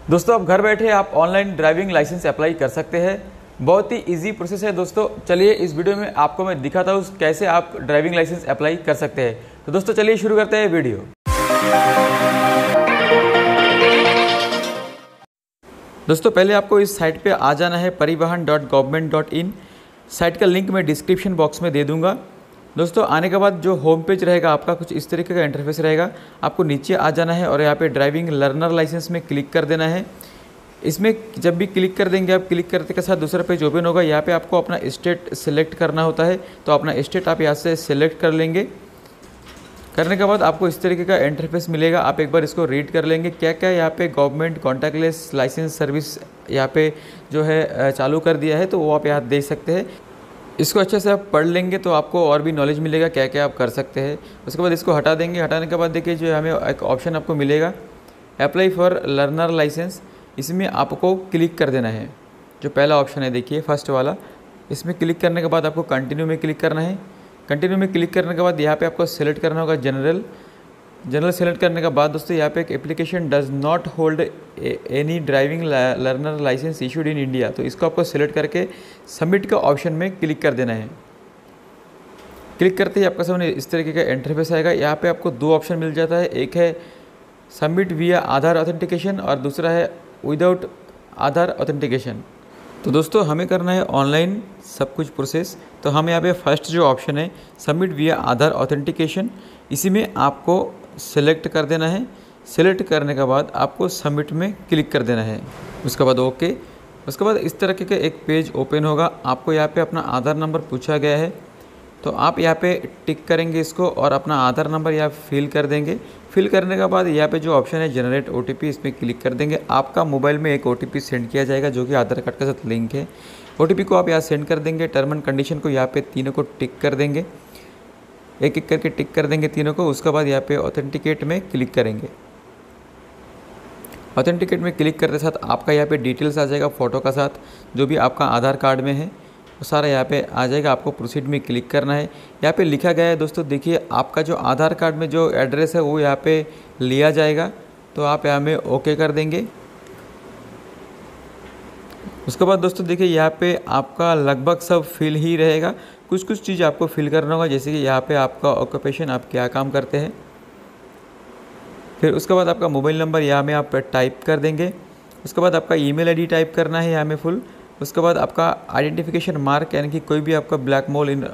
दोस्तों अब घर बैठे आप ऑनलाइन ड्राइविंग लाइसेंस अप्लाई कर सकते हैं। बहुत ही इजी प्रोसेस है दोस्तों। चलिए इस वीडियो में आपको मैं दिखाता हूँ कैसे आप ड्राइविंग लाइसेंस अप्लाई कर सकते हैं। तो दोस्तों चलिए शुरू करते हैं वीडियो। दोस्तों पहले आपको इस साइट पे आ जाना है parivahan.government.in। साइट का लिंक मैं डिस्क्रिप्शन बॉक्स में दे दूंगा। दोस्तों आने के बाद जो होम पेज रहेगा आपका कुछ इस तरीके का इंटरफेस रहेगा। आपको नीचे आ जाना है और यहाँ पे ड्राइविंग लर्नर लाइसेंस में क्लिक कर देना है। इसमें जब भी क्लिक कर देंगे आप, क्लिक करते के साथ दूसरा पेज ओपन होगा। यहाँ पे आपको अपना स्टेट सेलेक्ट करना होता है, तो अपना स्टेट आप यहाँ से सेलेक्ट कर लेंगे। करने के बाद आपको इस तरीके का इंटरफेस मिलेगा। आप एक बार इसको रीड कर लेंगे क्या क्या यहाँ पे गवर्नमेंट कॉन्टैक्टलेस लाइसेंस सर्विस यहाँ पे जो है चालू कर दिया है, तो वो आप यहाँ देख सकते हैं। इसको अच्छे से आप पढ़ लेंगे तो आपको और भी नॉलेज मिलेगा क्या क्या आप कर सकते हैं। उसके बाद इसको हटा देंगे। हटाने के बाद देखिए जो हमें एक ऑप्शन आपको मिलेगा अप्लाई फॉर लर्नर लाइसेंस। इसमें आपको क्लिक कर देना है। जो पहला ऑप्शन है देखिए फर्स्ट वाला, इसमें क्लिक करने के बाद आपको कंटिन्यू में क्लिक करना है। कंटिन्यू में क्लिक करने के बाद यहाँ पे आपको सेलेक्ट करना होगा जनरल सेलेक्ट करने के बाद दोस्तों यहाँ पे एक application does not hold any driving learner licence issued in India, तो इसको आपको सेलेक्ट करके सबमिट का ऑप्शन में क्लिक कर देना है। क्लिक करते ही आपका सामने इस तरीके का इंटरफेस आएगा। यहाँ पे आपको दो ऑप्शन मिल जाता है, एक है सबमिट विया आधार ऑथेंटिकेशन और दूसरा है विदाउट आधार ऑथेंटिकेशन। तो दोस्तों हमें करना है ऑनलाइन सब कुछ प्रोसेस, तो हम यहाँ पे फर्स्ट जो ऑप्शन है सबमिट विया आधार ऑथेंटिकेशन, इसी में आपको सेलेक्ट कर देना है। सेलेक्ट करने के बाद आपको सबमिट में क्लिक कर देना है। उसके बाद ओके। उसके बाद इस तरह के एक पेज ओपन होगा। आपको यहाँ पे अपना आधार नंबर पूछा गया है, तो आप यहाँ पे टिक करेंगे इसको और अपना आधार नंबर यहाँ फिल कर देंगे। फिल करने के बाद यहाँ पे जो ऑप्शन है जनरेट OTP, इसमें क्लिक कर देंगे। आपका मोबाइल में एक OTP सेंड किया जाएगा जो कि आधार कार्ड के साथ लिंक है। OTP को आप यहाँ सेंड कर देंगे। टर्म एंड कंडीशन को यहाँ पे तीनों को टिक कर देंगे, एक एक करके टिक कर देंगे तीनों को। उसके बाद यहाँ पे ऑथेंटिकेट में क्लिक करेंगे। ऑथेंटिकेट में क्लिक करते साथ आपका यहाँ पे डिटेल्स आ जाएगा फ़ोटो का साथ, जो भी आपका आधार कार्ड में है वो सारा यहाँ पे आ जाएगा। आपको प्रोसीड में क्लिक करना है। यहाँ पे लिखा गया है दोस्तों देखिए आपका जो आधार कार्ड में जो एड्रेस है वो यहाँ पे लिया जाएगा, तो आप यहाँ में ओके कर देंगे। उसके बाद दोस्तों देखिए यहाँ पे आपका लगभग सब फिल ही रहेगा। कुछ चीज़ आपको फिल करना होगा, जैसे कि यहाँ पे आपका ऑक्यूपेशन, आप क्या काम करते हैं। फिर उसके बाद आपका मोबाइल नंबर यहाँ में आप टाइप कर देंगे। उसके बाद आपका ईमेल आईडी टाइप करना है यहाँ में फुल। उसके बाद आपका आइडेंटिफिकेशन मार्क, यानी कि कोई भी आपका ब्लैक मोल इन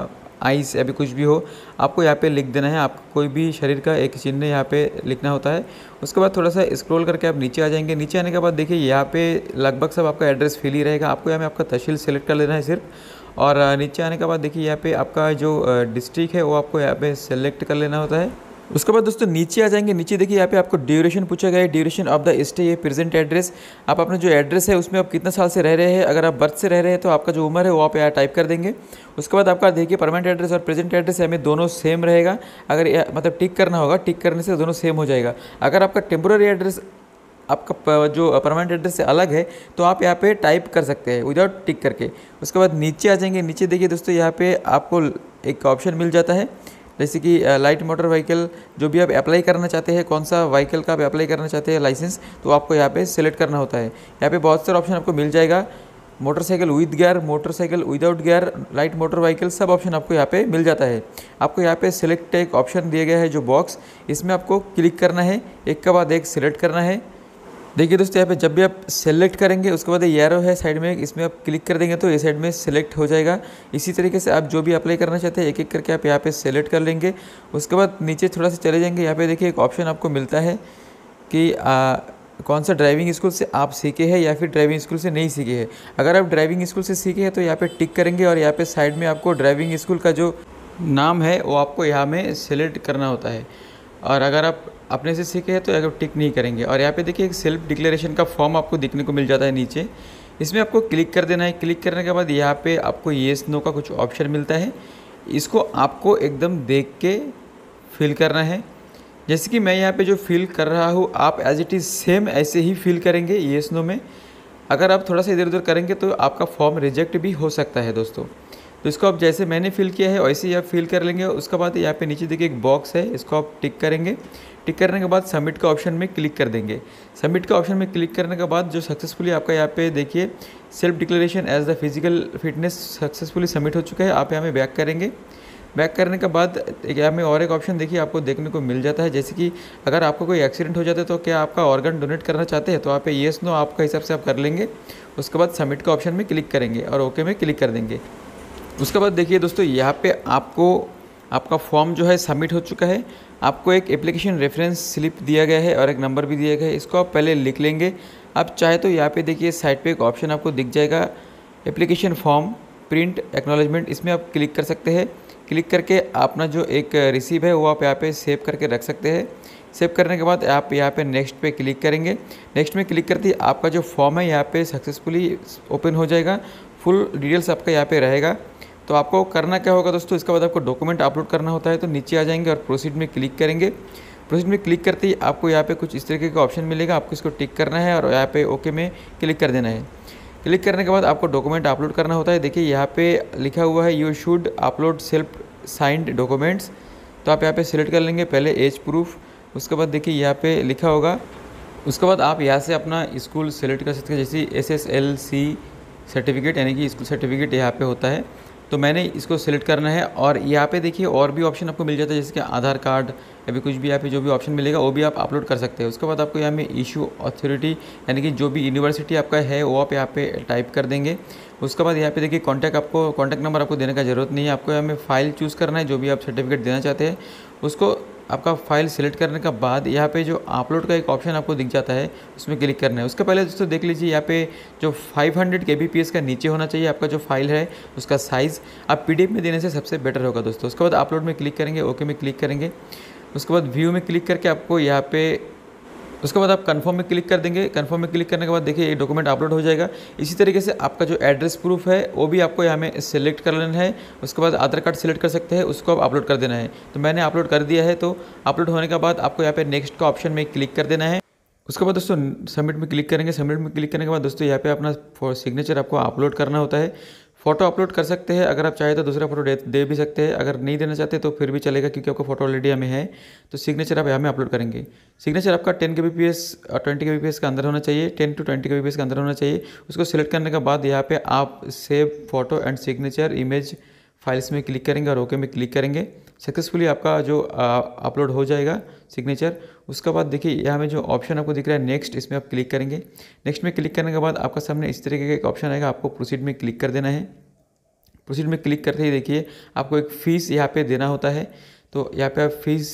आइस या भी कुछ भी हो, आपको यहाँ पे लिख देना है। आपको कोई भी शरीर का एक चिन्ह यहाँ पे लिखना होता है। उसके बाद थोड़ा सा स्क्रॉल करके आप नीचे आ जाएंगे। नीचे आने के बाद देखिए यहाँ पे लगभग सब आपका एड्रेस फिल ही रहेगा। आपको यहाँ में आपका तहसील सेलेक्ट कर लेना है सिर्फ, और नीचे आने के बाद देखिए यहाँ पे आपका जो डिस्ट्रिक्ट है वो आपको यहाँ पे सेलेक्ट कर लेना होता है। उसके बाद दोस्तों नीचे आ जाएंगे। नीचे देखिए यहाँ पे आपको ड्यूरेशन पूछा गया है, ड्यूरेशन ऑफ द स्टे, ये प्रेजेंट एड्रेस। आप अपना जो एड्रेस है उसमें आप कितना साल से रह रहे हैं। अगर आप बर्थ से रह रहे हैं तो आपका जो उम्र है वो आप यहाँ टाइप कर देंगे। उसके बाद आपका देखिए परमानेंट एड्रेस और प्रेजेंट एड्रेस हमें दोनों सेम रहेगा। अगर मतलब टिक करना होगा, टिक करने से दोनों सेम हो जाएगा। अगर आपका टेम्पोररी एड्रेस आपका जो परमानेंट एड्रेस से अलग है तो आप यहाँ पे टाइप कर सकते हैं विदाउट टिक करके। उसके बाद नीचे आ जाएंगे। नीचे देखिए दोस्तों यहाँ पे आपको एक ऑप्शन मिल जाता है, जैसे कि लाइट मोटर व्हीकल, जो भी आप अप्लाई करना चाहते हैं, कौन सा व्हीकल का आप अप्लाई करना चाहते हैं लाइसेंस, तो आपको यहाँ पे सेलेक्ट करना होता है। यहाँ पे बहुत सारे ऑप्शन आपको मिल जाएगा, motorcycle with gear, motorcycle without gear, light motor vehicle, सब ऑप्शन आपको यहाँ पे मिल जाता है। आपको यहाँ पे सिलेक्ट एक ऑप्शन दिया गया है जो बॉक्स, इसमें आपको क्लिक करना है, एक के बाद एक सिलेक्ट करना है। देखिए दोस्तों यहाँ पे जब भी आप सेलेक्ट करेंगे उसके बाद ये एरो है साइड में, इसमें आप क्लिक कर देंगे तो ये साइड में सेलेक्ट हो जाएगा। इसी तरीके से आप जो भी अप्लाई करना चाहते हैं एक एक करके आप यहाँ पे सेलेक्ट कर लेंगे। उसके बाद नीचे थोड़ा सा चले जाएंगे। यहाँ पे देखिए एक ऑप्शन आपको मिलता है कि कौन सा ड्राइविंग स्कूल से आप सीखे हैं या फिर ड्राइविंग स्कूल से नहीं सीखे हैं। अगर आप ड्राइविंग स्कूल से सीखे हैं तो यहाँ पे टिक करेंगे और यहाँ पे साइड में आपको ड्राइविंग स्कूल का जो नाम है वो आपको यहाँ में सेलेक्ट करना होता है। और अगर आप अपने से सीखे हैं तो अगर टिक नहीं करेंगे। और यहाँ पे देखिए एक सेल्फ डिक्लेरेशन का फॉर्म आपको दिखने को मिल जाता है नीचे, इसमें आपको क्लिक कर देना है। क्लिक करने के बाद यहाँ पे आपको येस नो का कुछ ऑप्शन मिलता है, इसको आपको एकदम देख के फिल करना है। जैसे कि मैं यहाँ पे जो फिल कर रहा हूँ आप एज इट इज़ सेम ऐसे ही फिल करेंगे येस नो में। अगर आप थोड़ा सा इधर उधर करेंगे तो आपका फॉर्म रिजेक्ट भी हो सकता है दोस्तों। तो इसको आप जैसे मैंने फिल किया है वैसे ही आप फिल कर लेंगे। उसके बाद यहाँ पे नीचे देखिए एक बॉक्स है, इसको आप टिक करेंगे। टिक करने के बाद सबमिट का ऑप्शन में क्लिक कर देंगे। सबमिट का ऑप्शन में क्लिक करने के बाद जो सक्सेसफुली आपका यहाँ पे देखिए self declaration as the physical fitness successfully submit हो चुका है। आप यहाँ में बैक करेंगे। बैक करने के बाद यहाँ में और एक ऑप्शन देखिए आपको देखने को मिल जाता है, जैसे कि अगर आपको कोई एक्सीडेंट हो जाता है तो क्या आपका ऑर्गन डोनेट करना चाहते हैं, तो आप येस नो आपका हिसाब से आप कर लेंगे। उसके बाद सबमिट का ऑप्शन में क्लिक करेंगे और ओके में क्लिक कर देंगे। उसके बाद देखिए दोस्तों यहाँ पे आपको आपका फॉर्म जो है सबमिट हो चुका है। आपको एक एप्लीकेशन रेफरेंस स्लिप दिया गया है और एक नंबर भी दिया गया है, इसको आप पहले लिख लेंगे। आप चाहे तो यहाँ पे देखिए साइड पे एक ऑप्शन आपको दिख जाएगा एप्लीकेशन फॉर्म प्रिंट एक्नॉलेजमेंट, इसमें आप क्लिक कर सकते हैं। क्लिक करके अपना जो एक रिसीव है वो आप यहाँ पे सेव करके रख सकते हैं। सेव करने के बाद आप यहाँ पे नेक्स्ट पे क्लिक करेंगे। नेक्स्ट में क्लिक करते ही आपका जो फॉर्म है यहाँ पे सक्सेसफुली ओपन हो जाएगा। फुल डिटेल्स आपका यहाँ पे रहेगा। तो आपको करना क्या होगा दोस्तों, इसके बाद आपको डॉक्यूमेंट अपलोड करना होता है। तो नीचे आ जाएंगे और प्रोसीड में क्लिक करेंगे। प्रोसीड में क्लिक करते ही आपको यहाँ पे कुछ इस तरीके का ऑप्शन मिलेगा, आपको इसको टिक करना है और यहाँ पे ओके में क्लिक कर देना है। क्लिक करने के बाद आपको डॉक्यूमेंट अपलोड करना होता है। देखिए यहाँ पे लिखा हुआ है you should upload self signed documents, तो आप यहाँ पे सिलेक्ट कर लेंगे पहले एज प्रूफ। उसके बाद देखिए यहाँ पे लिखा होगा, उसके बाद आप यहाँ से अपना स्कूल सेलेक्ट कर सकते हैं, जैसे SSLC सर्टिफिकेट यानी कि स्कूल सर्टिफिकेट यहाँ पे होता है, तो मैंने इसको सिलेक्ट करना है। और यहाँ पे देखिए और भी ऑप्शन आपको मिल जाता है, जैसे कि आधार कार्ड या फिर कुछ भी यहाँ पे जो भी ऑप्शन मिलेगा वो भी आप अपलोड कर सकते हैं। उसके बाद आपको यहाँ में इशू अथॉरिटी यानी कि जो भी यूनिवर्सिटी आपका है वो आप यहाँ पे टाइप कर देंगे। उसके बाद यहाँ पे देखिए कॉन्टैक्ट नंबर आपको देने का ज़रूरत नहीं है। आपको यहाँ में फ़ाइल चूज़ करना है, जो भी आप सर्टिफिकेट देना चाहते हैं उसको आपका फ़ाइल सिलेक्ट करने के बाद यहाँ पे जो अपलोड का एक ऑप्शन आपको दिख जाता है उसमें क्लिक करना है। उसके पहले दोस्तों देख लीजिए यहाँ पे जो 500 kbps का नीचे होना चाहिए आपका जो फाइल है उसका साइज़, आप PDF में देने से सबसे बेटर होगा दोस्तों। उसके बाद अपलोड में क्लिक करेंगे, ओके में क्लिक करेंगे। उसके बाद व्यू में क्लिक करके आपको यहाँ पे उसके बाद आप कन्फर्म में क्लिक कर देंगे। कन्फर्म में क्लिक करने के बाद देखिए ये डॉक्यूमेंट अपलोड हो जाएगा। इसी तरीके से आपका जो एड्रेस प्रूफ है वो भी आपको यहाँ में सेलेक्ट कर लेना है। उसके बाद आधार कार्ड सेलेक्ट कर सकते हैं, उसको आप अपलोड कर देना है। तो मैंने अपलोड कर दिया है। तो अपलोड होने के बाद आपको यहाँ पे नेक्स्ट का ऑप्शन में क्लिक कर देना है। उसके बाद दोस्तों सबमिट में क्लिक करेंगे। सबमिट में क्लिक करने के बाद दोस्तों यहाँ पे अपना सिग्नेचर आपको अपलोड करना होता है। फ़ोटो अपलोड कर सकते हैं, अगर आप चाहें तो दूसरा फोटो दे भी सकते हैं। अगर नहीं देना चाहते तो फिर भी चलेगा, क्योंकि आपका फोटो ऑलरेडी हमें है। तो सिग्नेचर आप यहाँ में अपलोड करेंगे। सिग्नेचर आपका 10 kbps और 20 kbps का अंदर होना चाहिए, 10 to 20 kbps का अंदर होना चाहिए। उसको सिलेक्ट करने के बाद यहाँ पे आप save photo and signature image files में क्लिक करेंगे और ओके में क्लिक करेंगे। सक्सेसफुली आपका जो अपलोड हो जाएगा सिग्नेचर। उसके बाद देखिए यहाँ में जो ऑप्शन आपको दिख रहा है नेक्स्ट, इसमें आप क्लिक करेंगे। नेक्स्ट में क्लिक करने के बाद आपका सामने इस तरीके का एक ऑप्शन आएगा, आपको प्रोसीड में क्लिक कर देना है। प्रोसीड में क्लिक करते ही देखिए आपको एक फ़ीस यहाँ पे देना होता है। तो यहाँ पे आप फीस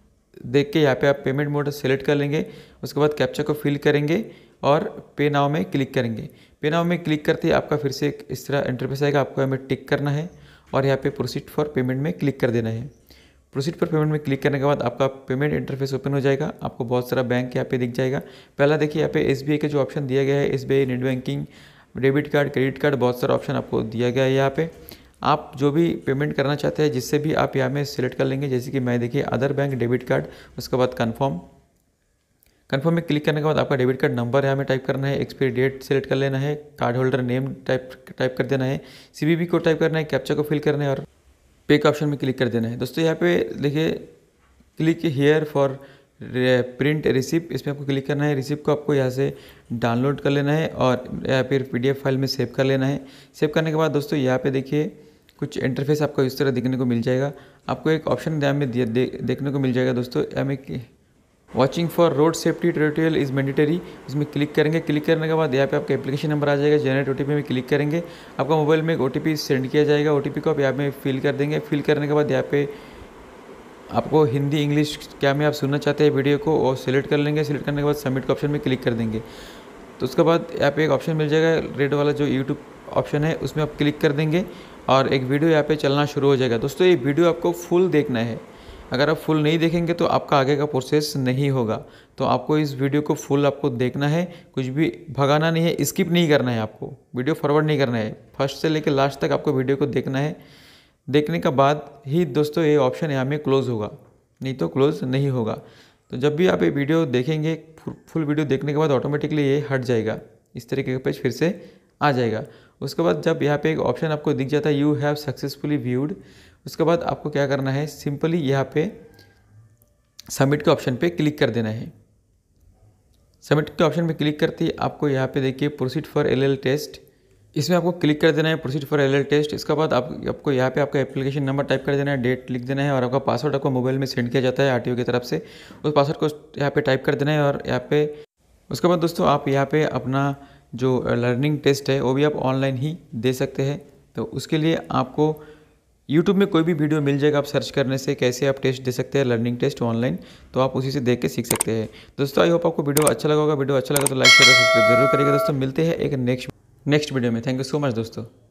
देख के यहाँ पे आप पेमेंट मोड सेलेक्ट कर लेंगे। उसके बाद कैप्चा को फिल करेंगे और पे नाउ में क्लिक करेंगे। पे नाउ में क्लिक करते ही आपका फिर से इस तरह इंटरफेस आएगा, आपको हमें टिक करना है और यहाँ पे प्रोसीड फॉर पेमेंट में क्लिक कर देना है। प्रोसीड फॉर पेमेंट में क्लिक करने के बाद आपका पेमेंट इंटरफेस ओपन हो जाएगा। आपको बहुत सारा बैंक यहाँ पे दिख जाएगा। पहला देखिए यहाँ पे SBI का जो ऑप्शन दिया गया है, SBI net banking, debit card, credit card, बहुत सारा ऑप्शन आपको दिया गया है। यहाँ पे आप जो भी पेमेंट करना चाहते हैं जिससे भी आप यहाँ में सिलेक्ट कर लेंगे, जैसे कि मैं देखिए अदर बैंक डेबिट कार्ड। उसके बाद कन्फर्म में क्लिक करने के बाद आपका डेबिट कार्ड नंबर यहाँ में टाइप करना है, एक्सपायरी डेट सेलेक्ट कर लेना है, कार्ड होल्डर नेम टाइप कर देना है, CVV को टाइप करना है, कैप्चा को फिल करना है और पे का ऑप्शन में क्लिक कर देना है। दोस्तों यहाँ पे देखिए click here for print receipt, इसमें आपको क्लिक करना है। रिसिप्ट को आपको यहाँ से डाउनलोड कर लेना है और या फिर PDF फाइल में सेव कर लेना है। सेव करने के बाद दोस्तों यहाँ पे देखिए कुछ इंटरफेस आपको इस तरह दिखने को मिल जाएगा। आपको एक ऑप्शन यहाँ में देखने को मिल जाएगा दोस्तों, यहाँ में watching for road safety tutorial is mandatory, उसमें क्लिक करेंगे। क्लिक करने के बाद यहाँ पे आपका एप्लीकेशन नंबर आ जाएगा। जनरेट OTP में क्लिक करेंगे। आपका मोबाइल में एक OTP सेंड किया जाएगा। OTP को आप यहाँ में फिल कर देंगे। फिल करने के बाद यहाँ पे आपको हिंदी इंग्लिश क्या में आप सुनना चाहते हैं वीडियो को, और सिलेक्ट कर लेंगे। सिलेक्ट करने के बाद सबमिट का ऑप्शन में क्लिक कर देंगे। तो उसके बाद यहाँ पे एक ऑप्शन मिल जाएगा रेड वाला जो यूट्यूब ऑप्शन है, उसमें आप क्लिक कर देंगे और एक वीडियो यहाँ पे चलना शुरू हो जाएगा। दोस्तों ये वीडियो आपको फुल देखना है। अगर आप फुल नहीं देखेंगे तो आपका आगे का प्रोसेस नहीं होगा। तो आपको इस वीडियो को फुल आपको देखना है, कुछ भी भगाना नहीं है, स्किप नहीं करना है, आपको वीडियो फॉरवर्ड नहीं करना है। फर्स्ट से लेकर लास्ट तक आपको वीडियो को देखना है। देखने के बाद ही दोस्तों ये ऑप्शन यहाँ में क्लोज़ होगा, नहीं तो क्लोज़ नहीं होगा। तो जब भी आप ये वीडियो देखेंगे, फुल वीडियो देखने के बाद ऑटोमेटिकली ये हट जाएगा, इस तरीके का पेज फिर से आ जाएगा। उसके बाद जब यहाँ पे एक ऑप्शन आपको दिख जाता है यू हैव सक्सेसफुली व्यूड, उसके बाद आपको क्या करना है, सिंपली यहाँ पे सबमिट के ऑप्शन पे क्लिक कर देना है। सबमिट के ऑप्शन पे क्लिक करते ही आपको यहाँ पे देखिए प्रोसीड फॉर एलएल टेस्ट, इसमें आपको क्लिक कर देना है प्रोसीड फॉर एलएल टेस्ट। इसके बाद आपको यहाँ पे आपका एप्लीकेशन नंबर टाइप कर देना है, डेट लिख देना है और आपका पासवर्ड आपको मोबाइल में सेंड किया जाता है आरटीओ की तरफ से, उस पासवर्ड को यहाँ पे टाइप कर देना है। और यहाँ पे उसके बाद दोस्तों आप यहाँ पे अपना जो लर्निंग टेस्ट है वो भी आप ऑनलाइन ही दे सकते हैं। तो उसके लिए आपको यूट्यूब में कोई भी वीडियो मिल जाएगा, आप सर्च करने से कैसे आप टेस्ट दे सकते हैं लर्निंग टेस्ट ऑनलाइन, तो आप उसी से देख के सीख सकते हैं। दोस्तों आई होप आपको वीडियो अच्छा लगा होगा। वीडियो अच्छा लगा तो लाइक शेयर और सब्सक्राइब जरूर करिएगा दोस्तों। मिलते हैं एक नेक्स्ट वीडियो में। थैंक यू सो मच दोस्तों।